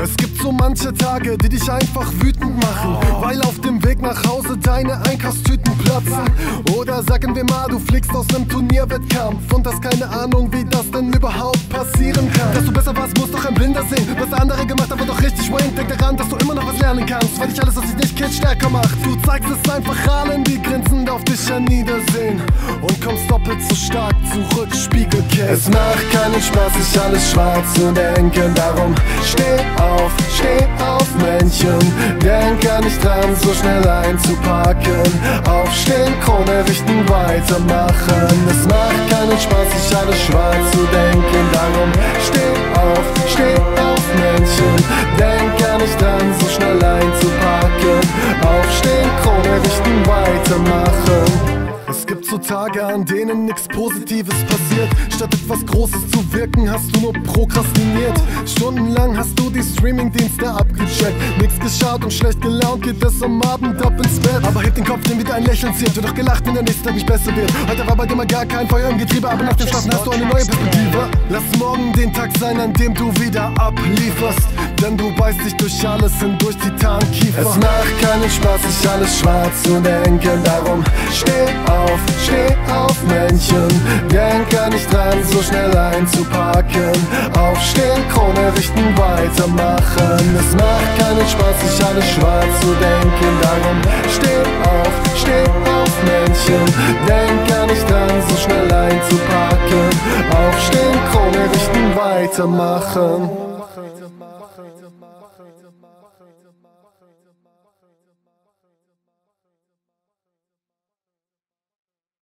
Es gibt so manche Tage, die dich einfach wütend machen, weil auf dem Weg nach Hause deine Einkaufstüten platzen. Oder sagen wir mal, du fliegst aus nem Turnierwettkampf und hast keine Ahnung, wie das denn überhaupt passieren kann. Dass du besser warst, muss doch ein Blinder sehen. Was andere gemacht haben, wird doch richtig Wayne. Denk daran, dass du immer noch was lernen kannst, weil dich alles, was dich nicht kennt, stärker macht. Du zeigst es einfach allen, die grinsend auf dich herniedersehen, und kommst doppelt so stark zurück, Spiegelkind. Es macht keinen Spaß, sich alles schwarz zu denken. Darum steh auf, Männchen. Denk gar nicht dran, so schnell einzupacken. Aufstehen, Krone richten, weitermachen. Es macht keinen Spaß, sich alles schwarz zu denken. Darum steh auf, Männchen. Denk gar nicht dran, so schnell einzupacken. Aufstehen, Krone richten, weitermachen. Es gibt so Tage, an denen nichts Positives passiert. Statt etwas Großes zu wirken, hast du nur prokrastiniert. Stundenlang hast du die Streamingdienste abgecheckt. Nichts geschaut und schlecht gelaunt geht es am Abend ab ins Bett. Aber heb den Kopf, nimm wieder ein Lächeln ziert. Wird doch gelacht, wenn der nächste Tag nicht besser wird. Heute war bei dir mal gar kein Feuer im Getriebe, aber nach dem Schlafen hast du eine neue Perspektive. Lass morgen den Tag sein, an dem du wieder ablieferst, denn du beißt dich durch alles hindurch, Titankiefer. Es macht keinen Spaß, sich alles schwarz zu denken. Darum steh auf, Männchen. Denk gar nicht dran, so schnell einzupacken. Aufstehen, Krone richten, weitermachen. Es macht keinen Spaß, sich alles schwarz zu denken. Darum steh auf, Männchen. Denk gar nicht dran, so schnell einzupacken. Aufstehen, Krone richten, weitermachen.